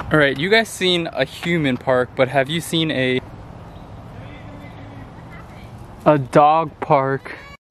Alright, you guys seen a human park, but have you seen a dog park?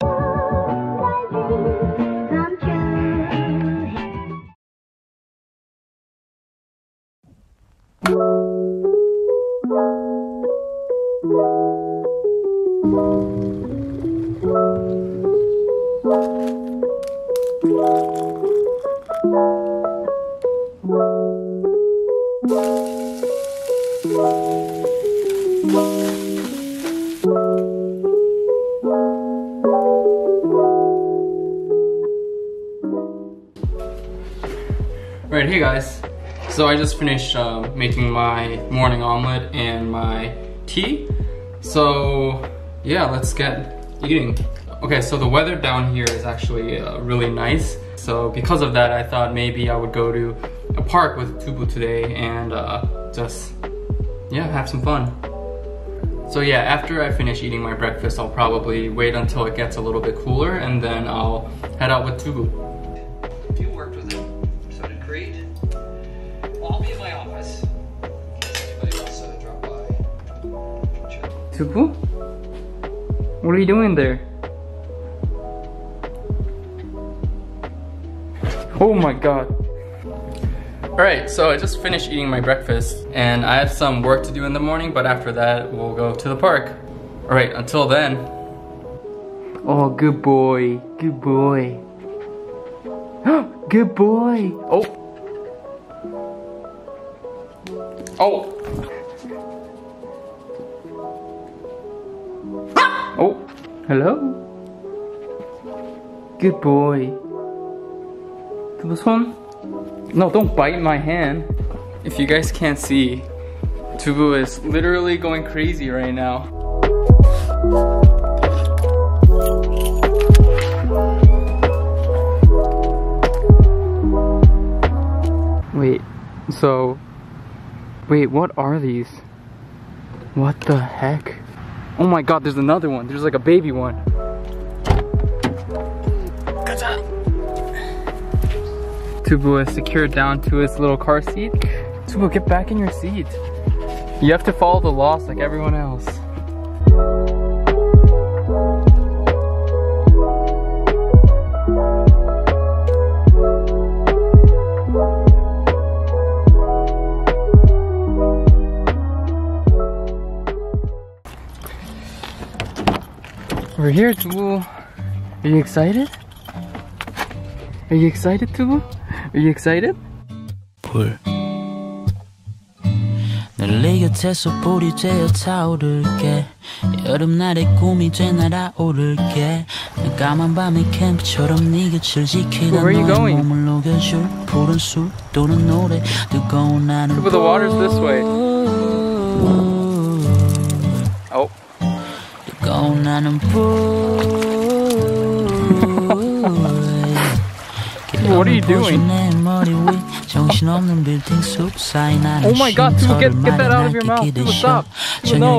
Alright, hey guys. So I just finished making my morning omelet and my tea. So yeah, let's get eating. Okay, so the weather down here is actually really nice. So because of that, I thought maybe I would go to a park with Doobu today and just, yeah, have some fun. So yeah, after I finish eating my breakfast, I'll probably wait until it gets a little bit cooler and then I'll head out with Doobu. You worked with him, so did Creed. I'll be in my office. Anybody wants to drop by? Doobu? What are you doing there? Oh my god. Alright, so I just finished eating my breakfast and I have some work to do in the morning, but after that we'll go to the park. Alright, until then. Oh, good boy. Good boy. Good boy. Oh. Oh. Oh. Hello. Good boy. This one? No, don't bite my hand. If you guys can't see, Doobu is literally going crazy right now. Wait, what are these? What the heck? Oh my god, there's another one. There's like a baby one. Doobu is secured down to his little car seat. Doobu, get back in your seat. You have to follow the laws like everyone else. We're here, Doobu. Are you excited? Are you excited, Doobu? Are you excited? 불 널 네 곁에서 불이 되어 타오를게 여름날의 꿈이 돼 날아오를게 난 까만 밤의 캠프처럼 네 곁을 지키다 너의 몸을 녹여줄 푸른 술 또는 노래 뜨거운 나는 Doobu, the water's this way. Oh. 뜨거운 나는 What are you doing? Oh my god, Doobu, get that out of your mouth. Doobu, stop. Doobu, no.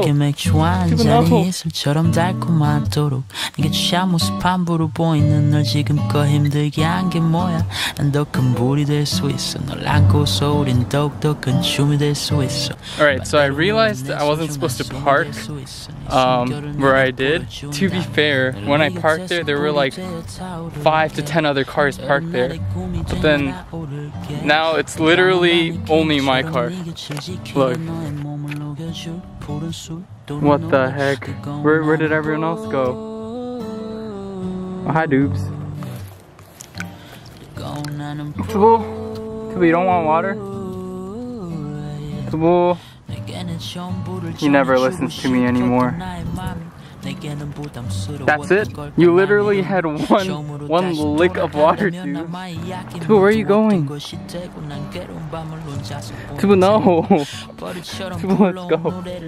Alright, so I realized I wasn't supposed to park where I did. To be fair, when I parked there, there were like 5 to 10 other cars parked there. But then now it's literally only my car. Look. What the heck? Where did everyone else go? Oh, hi, Doobs. Doobu? Doobu, you don't want water? Doobu? He never listens to me anymore. That's it? You literally had one lick of water, dude. Doobu, where are you going? Doobu, no. Doobu, let's go.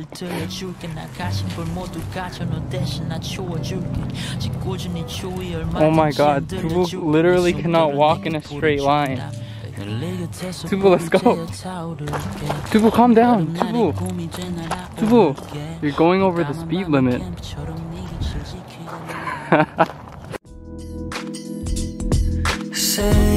Oh my god, Doobu literally cannot walk in a straight line. Doobu, let's go. Doobu, calm down. Doobu. Doobu, you're going over the speed limit. Say